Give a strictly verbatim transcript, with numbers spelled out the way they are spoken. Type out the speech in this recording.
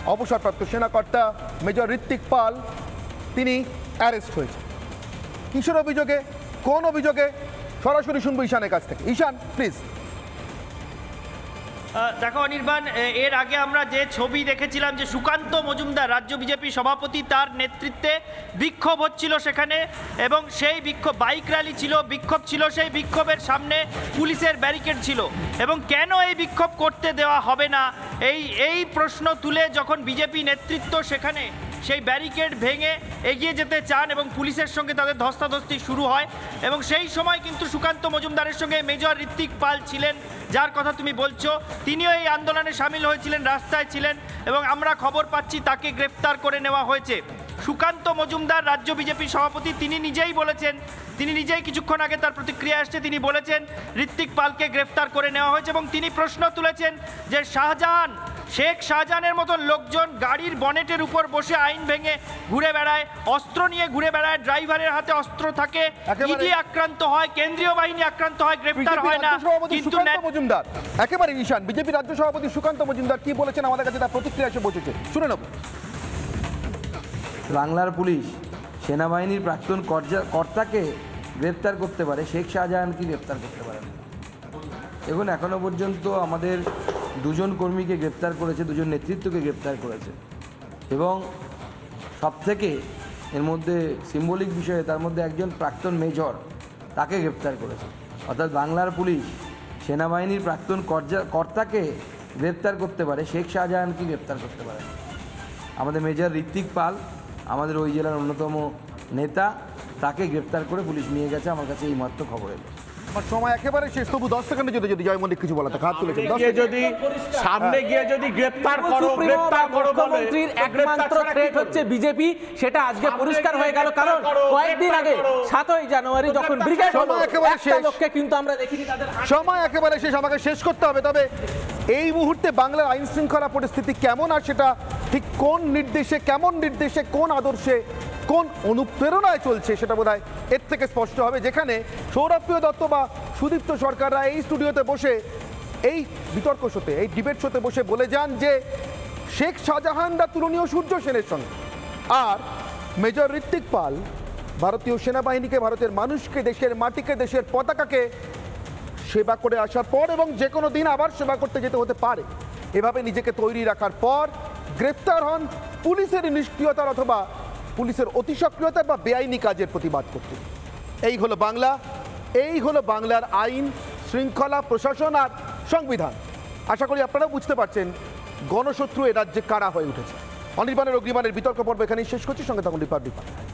অবসরপ্রাপ্ত সেনাকর্তা মেজর ঋত্বিক পাল তিনি অ্যারেস্ট হয়েছে। কিসের অভিযোগে, কোন অভিযোগে, সরাসরি শুনবো ঈশানের কাছ থেকে। ঈশান প্লিজ। দেখো অনির্বাণ, এর আগে আমরা যে ছবি দেখেছিলাম যে সুকান্ত মজুমদার রাজ্য বিজেপি সভাপতি, তার নেতৃত্বে বিক্ষোভ হচ্ছিল সেখানে, এবং সেই বিক্ষোভ বাইক র্যালি ছিল, বিক্ষোভ ছিল, সেই বিক্ষোভের সামনে পুলিশের ব্যারিকেড ছিল, এবং কেন এই বিক্ষোভ করতে দেওয়া হবে না এই এই প্রশ্ন তুলে যখন বিজেপি নেতৃত্ব সেখানে সেই ব্যারিকেড ভেঙে এগিয়ে যেতে চান এবং পুলিশের সঙ্গে তাদের ধস্তাধস্তি শুরু হয়, এবং সেই সময় কিন্তু সুকান্ত মজুমদারের সঙ্গে মেজর ঋত্বিক পাল ছিলেন, যার কথা তুমি বলছো, তিনিও এই আন্দোলনে সামিল হয়েছিলেন, রাস্তায় ছিলেন, এবং আমরা খবর পাচ্ছি তাকে গ্রেফতার করে নেওয়া হয়েছে। সুকান্ত মজুমদার রাজ্য বিজেপি সভাপতি তিনি নিজেই বলেছেন, তিনি নিজেই কিছুক্ষণ আগে তার প্রতিক্রিয়া আসছে, তিনি বলেছেন ঋত্বিক পালকে গ্রেফতার করে নেওয়া হয়েছে, এবং তিনি প্রশ্ন তুলেছেন যে শাহজাহান শেখ শাহজাহানের মতন লোকজন গাড়ির বনেটের উপর বসে আইন ভেঙে ঘুরে বেড়ায়, অস্ত্র নিয়ে ঘুরে বেড়ায়, ড্রাইভারের হাতে অস্ত্র থাকে, ইডি আক্রান্ত হয়, কেন্দ্রীয় বাহিনী আক্রান্ত হয়, গ্রেফতার হয় না। কিন্তু মজুমদার একেবারে ঈশান, বিজেপি রাজ্য সভাপতি সুকান্ত মজুমদার কি বলেছেন আমাদের কাছে তার প্রতিক্রিয়া এসে বসেছে, শুনে নেব। বাংলার পুলিশ সেনাবাহিনীর প্রাক্তন কর্তাকে গ্রেপ্তার করতে পারে, শেখ শাহজাহানকে গ্রেপ্তার করতে পারে না। দেখুন, এখনও পর্যন্ত আমাদের দুজন কর্মীকে গ্রেপ্তার করেছে, দুজন নেতৃত্বকে গ্রেপ্তার করেছে, এবং সবথেকে এর মধ্যে সিম্বলিক বিষয়ে তার মধ্যে একজন প্রাক্তন মেজর, তাকে গ্রেপ্তার করেছে। অর্থাৎ বাংলার পুলিশ সেনাবাহিনীর প্রাক্তন কর্তাকে গ্রেপ্তার করতে পারে, শেখ শাহজাহানকে গ্রেপ্তার করতে পারে। আমাদের মেজর ঋত্বিক পাল আমাদের ওই জেলার অন্যতম নেতা, তাকে গ্রেপ্তার করে পুলিশ নিয়ে গেছে, আমার কাছে এই মাত্র খবর এলো। আমার সময় একেবারে শেষ, তবু দশ সেকেন্ডে যদি যদি জয় মল্লিক কিছু বলাতে হাত তুলেছেন, যদি সামনে গিয়ে যদি গ্রেফতার করো গ্রেফতার করো মুখ্যমন্ত্রীর একমাত্র থ্রেট হচ্ছে বিজেপি, সেটা আজকে পরিষ্কার হয়ে গেল। কারণ কয়েকদিন আগে সাতই জানুয়ারি যখন ব্রিগেড হলো, একটা লোককে কিন্তু আমরা দেখিনি, তাদের সময় একেবারে শেষ, আমাকে শেষ করতে হবে। তবে এই মুহূর্তে বাংলার আইন শৃঙ্খলা পরিস্থিতি কেমন, আর সেটা ঠিক কোন নির্দেশে, কেমন নির্দেশে, কোন আদর্শে, কোন অনুপ্রেরণায় চলছে, সেটা বোধহয় এর থেকে স্পষ্ট হবে। যেখানে সৌরভপ্রিয় দত্ত বা সুদীপ্ত সরকাররা এই স্টুডিওতে বসে এই বিতর্ক শোতে, এই ডিবেট শোতে বসে বলে যান যে শেখ শাহজাহানরা তুলনীয় সূর্য সেনের সঙ্গে, আর মেজর ঋত্বিক পাল ভারতীয় সেনাবাহিনীকে, ভারতের মানুষকে, দেশের মাটিকে, দেশের পতাকাকে সেবা করে আসার পর, এবং যে কোনো দিন আবার সেবা করতে যেতে হতে পারে, এভাবে নিজেকে তৈরি রাখার পর গ্রেফতার হন পুলিশের নিষ্ক্রিয়তার অথবা পুলিশের অতি সক্রিয়তার বা বেআইনি কাজের প্রতিবাদ করতে। এই হলো বাংলা, এই হলো বাংলার আইন শৃঙ্খলা, প্রশাসন আর সংবিধান। আশা করি আপনারাও বুঝতে পারছেন গণশত্রু এ রাজ্যে কারা হয়ে উঠেছে। অনির্বাণের অগ্নিবাণের বিতর্ক পর্ব এখানেই শেষ করছি, সঙ্গে থাকুন রিপাবলিক।